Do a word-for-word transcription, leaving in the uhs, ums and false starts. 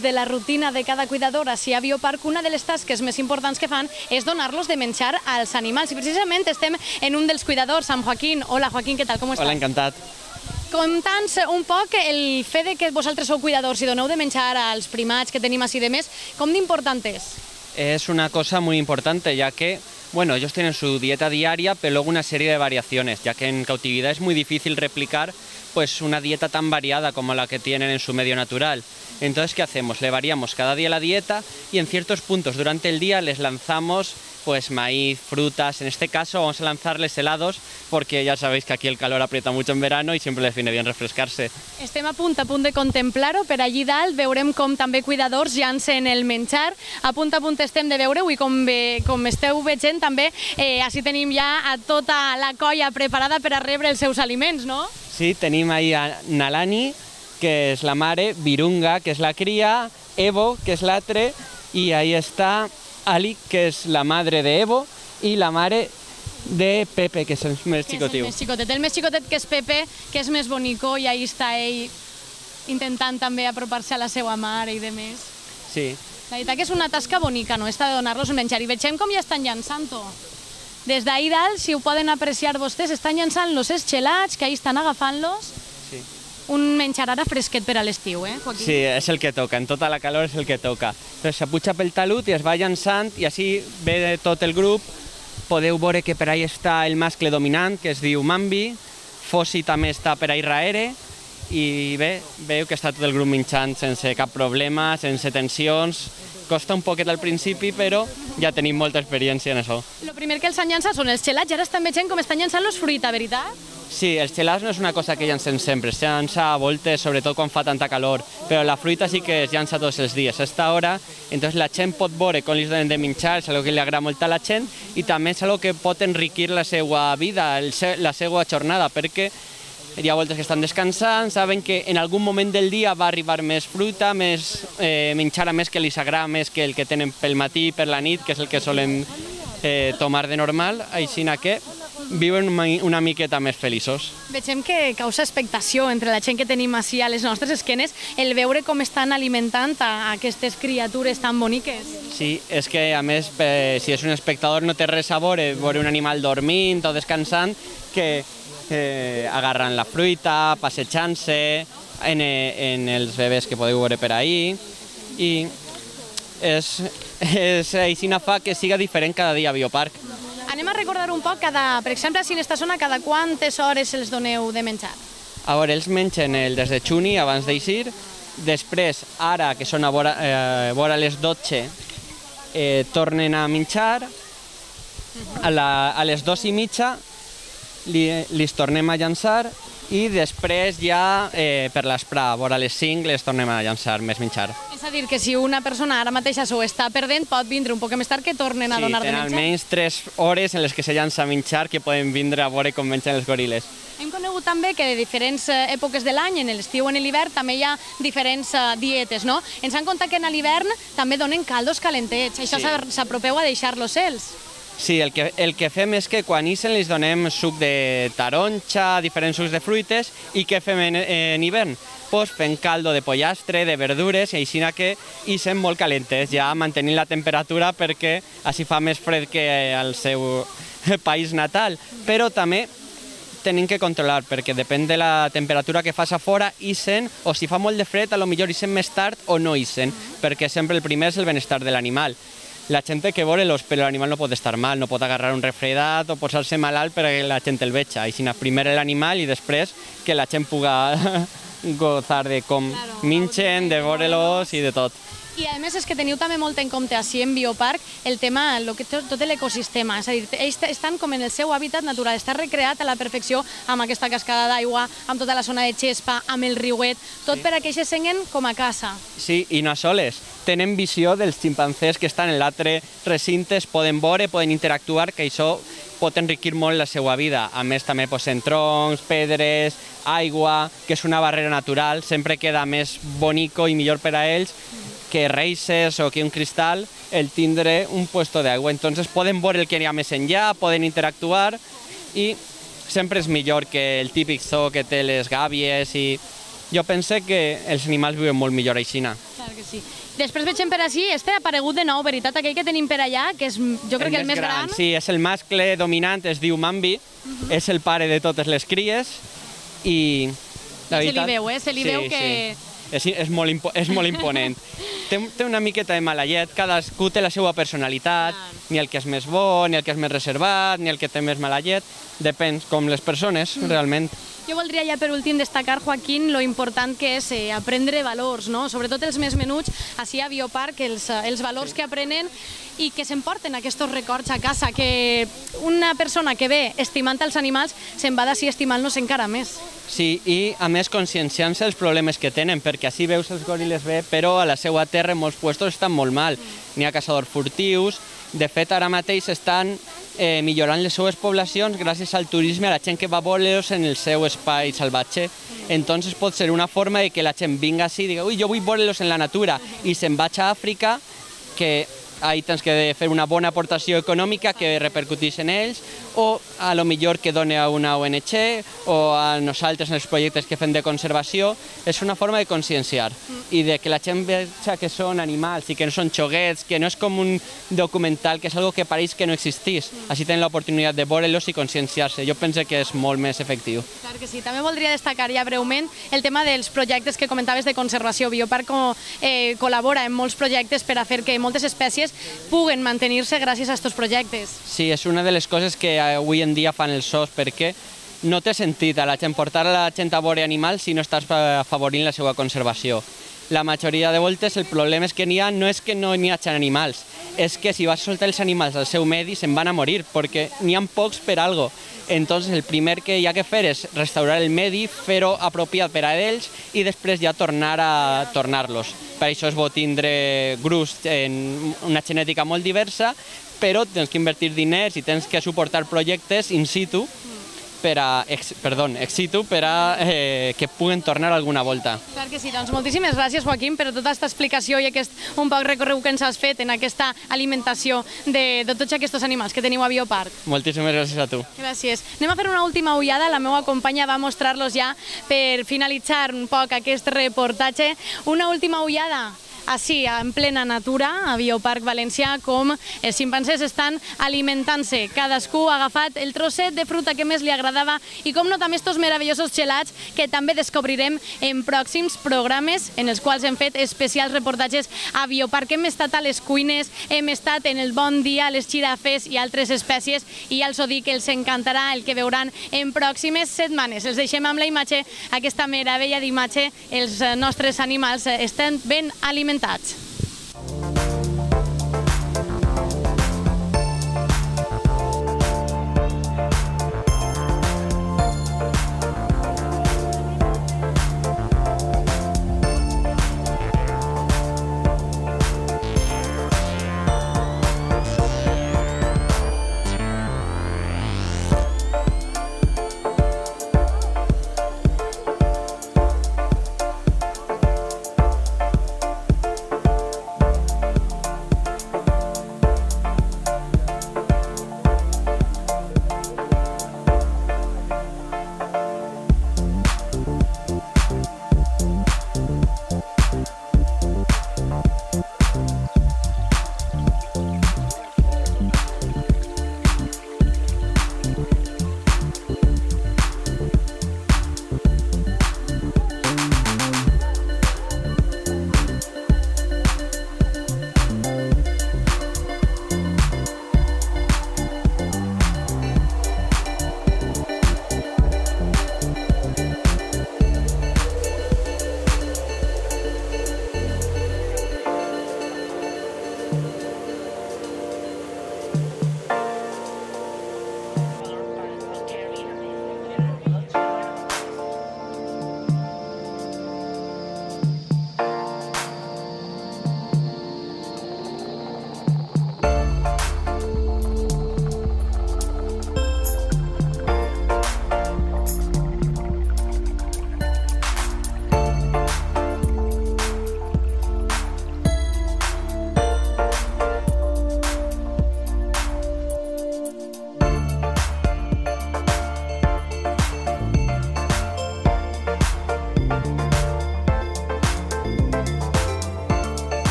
dins de la rutina de cada cuidador així a Bioparc, una de les tasques més importants que fan és donar-los de menjar als animals. I precisament estem en un dels cuidadors, amb Joaquín. Hola, Joaquín, què tal? Com estàs? Hola, encantat. Conta'ns un poc el fet de que vosaltres sou cuidadors i doneu de menjar als primats que tenim així de més, com d'important és? Es una cosa muy importante, ya que, bueno, ellos tienen su dieta diaria, pero luego una serie de variaciones, ya que en cautividad es muy difícil replicar pues una dieta tan variada como la que tienen en su medio natural. Entonces, ¿qué hacemos? Le variamos cada día la dieta y en ciertos puntos durante el día les lanzamos pues maíz, frutas. En este caso vamos a lanzarles helados porque ya sabéis que aquí el calor aprieta mucho en verano y siempre les viene bien refrescarse. Estem a punt a punt de contemplar-ho, per allí dalt veurem com també cuidadors llancen el menjar. A punt a punt estem de veure-ho i com, ve, com esteu veient també, eh, així tenim ja a tota la colla preparada per a rebre els seus aliments, no? Sí, tenim ahí a Nalani, que es la mare, Virunga, que es la cría, Evo, que es l'altre, y ahí está Ali, que és la madre de Evo, i la mare de Pepe, que és el més xicotiu. Que és el més xicotet. El més xicotet, que és Pepe, que és més bonico, i ahí està ell intentant també apropar-se a la seva mare i de més. Sí. La veritat que és una tasca bonica, no? Esta de donar-los un menjar. I vegem com ja estan llançant-ho. Des d'ahir dalt, si ho poden apreciar vostès, estan llançant los esgelats, que ahí estan agafant-los. Sí. Un menjar ara fresquet per a l'estiu, eh, Joaquín? Sí, és el que toca, en tota la calor és el que toca. Entonces s'apuja pel talut i es va llançant i així ve tot el grup. Podeu veure que per ahí està el mascle dominant, que es diu Mambi, Fossi també està per ahí darrere, i bé, veu que està tot el grup menjant sense cap problema, sense tensions. Costa un poquet al principi, però ja tenim molta experiència en això. El primer que els han llançat són els gelats, i ara estan veient com estan llançant los fruita, veritat? Sí, els gelats no és una cosa que llancem sempre, se llança a voltes, sobretot quan fa tanta calor, però la fruita sí que es llança tots els dies. A esta hora, entonces la gent pot veure com li donen de menjar, és algo que li agrada molt a la gent, i també és algo que pot enriquir la seva vida, la seva jornada, perquè hi ha voltes que estan descansant, saben que en algun moment del dia va arribar més fruita, més eh, menjar a més que li agrada més que el que tenen pel matí i per la nit, que és el que solen eh, tomar de normal, així que viuen una miqueta més feliços. Vegem que causa expectació entre la gent que tenim així a les nostres esquenes el veure com estan alimentant a aquestes criatures tan boniques. Sí, és que a més, si és un espectador no té res a veure, veure un animal dormint o descansant, que eh, agarran la fruita, passejant-se, en, en els bebès que podeu veure per ahí, i és, és, així fa que siga diferent cada dia a Bioparc. Anem a recordar un poc, cada, per exemple, si en esta zona, cada quantes hores els doneu de menjar? A veure, ells mengen el des de Xuni abans d'eixir, després, ara que són a vora, eh, vora les dotze, eh, tornen a menjar, a, la, a les dos i mitja li, li tornem a llançar i després ja eh, per l'esprà, a vora les cinc, les tornem a llançar més menjar. És a dir, que si una persona ara mateix s'ho està perdent, pot vindre un poc més tard que tornen a sí, donar de menjar. Sí, tenen almenys tres hores en les que se llança menjar que poden vindre a veure com mengen els goril·les. Hem conegut també que de diferents èpoques de l'any, en l'estiu o en l'hivern, també hi ha diferents dietes, no? Ens han contat que en l'hivern també donen caldos calentets, això sí. S'apropeu a deixar-los ells. Sí, el que, el que fem és que quan ixen els donem suc de taronja, diferents sucs de fruites, i què fem en, en hivern? Pues fem caldo de pollastre, de verdures, i així que ixen molt calentes, ja mantenint la temperatura perquè així fa més fred que al seu país natal. Però també tenim que controlar, perquè depèn de la temperatura que fas a fora, ixen, o si fa molt de fred, a lo millor ixen més tard o no ixen, perquè sempre el primer és el benestar de l'animal. La gent que veure-los, però l'animal no pot estar mal, no pot agarrar un refredat o posar-se malalt perquè la gent el veja. Així, primer l'animal i després que la gent puga gozar de com mengen, de veure-los i de tot. I a més és que teniu també molt en compte així en Bioparc el tema, lo que, tot l'ecosistema, és a dir, ells estan com en el seu hàbitat natural, està recreat a la perfecció amb aquesta cascada d'aigua, amb tota la zona de xespa, amb el riuet, tot sí. Per a que ells senguen com a casa. Sí, i no soles, tenen visió dels ximpancers que estan en l'altre recinte, es poden veure, poden interactuar, que això pot enriquir molt la seva vida. A més, també posen troncs, pedres, aigua, que és una barrera natural, sempre queda més bonico i millor per a ells que reixes o que un cristal, el tindre un puesto d'aigua. Entonces poden veure el que hi ha més enllà, poden interactuar i sempre és millor que el típic zoo que té les gàbies i jo penso que els animals viuen molt millor així. Clar que sí. Sí. Després veiem per així, este ha aparegut de nou, veritat, aquell que tenim per allà, que és jo crec que el més gran. Sí, és el mascle dominant, es diu Mambi, és el pare de totes les cries i... Se li veu, eh? Se li veu que... És, és, molt impo és molt imponent. té, té una miqueta de mala llet, cadascú té la seva personalitat, ni el que és més bo, ni el que és més reservat, ni el que té més mala llet, depèn com les persones, mm. realment. Jo voldria ja per últim destacar, Joaquín, lo important que és eh, aprendre valors, no? Sobretot els més menuts, així a Bioparc, els, els valors sí. que aprenen i que s'emporten aquests records a casa, que una persona que ve estimant els animals se'n va d'ací estimant-los encara més. Sí, i a més conscienciant-se els problemes que tenen, perquè així veus els goril·les bé, però a la seva terra en molts puestos estan molt mal. N'hi ha caçadors furtius, de fet ara mateix estan eh, millorant les seues poblacions gràcies al turisme, a la gent que va a veure-los en el seu espai salvatge. Entonces pot ser una forma de que la gent vinga així i digui ui, jo vull veure-los en la natura, i se'n vaig a Àfrica, que ahí tens que fer una bona aportació econòmica que repercutís en ells, o a lo millor que doni a una O N G o a nosaltres en els projectes que fem de conservació. És una forma de conscienciar i de que la gent veja que són animals i que no són xoguets, que no és com un documental, que és algo que pareix que no existís. Així tenen l'oportunitat de veure-los i conscienciar-se. Jo penso que és molt més efectiu. Clar que sí. També voldria destacar ja breument el tema dels projectes que comentaves de conservació. Bioparc eh, col·labora en molts projectes per a fer que moltes espècies puguen mantenir-se gràcies a aquests projectes. Sí, és una de les coses que avui en dia fan els zoos, perquè no té sentit a la gent portar a la gent a veure animals si no estàs afavorint la seva conservació. La majoria de voltes el problema és que n'hi ha, no és que no n'hi hagi animals, és que si vas soltar els animals al seu medi se'n van a morir, perquè n'hi ha pocs per algo. Entonces el primer que hi ha que fer és restaurar el medi, fer-ho apropiat per a ells i després ja tornar a tornar-los. Per això és bo tindre grups en una genètica molt diversa, però tens que invertir diners i tens que suportar projectes in situ, per a, ex, perdó, ex situ, per a eh, que puguen tornar alguna volta. Clar que sí, doncs moltíssimes gràcies, Joaquín, per tota aquesta explicació i aquest un poc recorregut que ens has fet en aquesta alimentació de, de tots aquests animals que teniu a Bioparc. Moltíssimes gràcies a tu. Gràcies. Anem a fer una última ullada, la meva companya va mostrar-los ja per finalitzar un poc aquest reportatge. Una última ullada. Així, en plena natura, a Bioparc Valencià, com els ximpancers estan alimentant-se. Cadascú ha agafat el trosset de fruta que més li agradava i, com no, també estos meravellosos gelats que també descobrirem en pròxims programes en els quals hem fet especials reportatges a Bioparc. Hem estat a les cuines, hem estat en el Bon Dia, les xirafes i altres espècies, i ja els ho dic, els encantarà el que veuran en pròximes setmanes. Els deixem amb la imatge, aquesta meravella d'imatge, els nostres animals estan ben alimentats.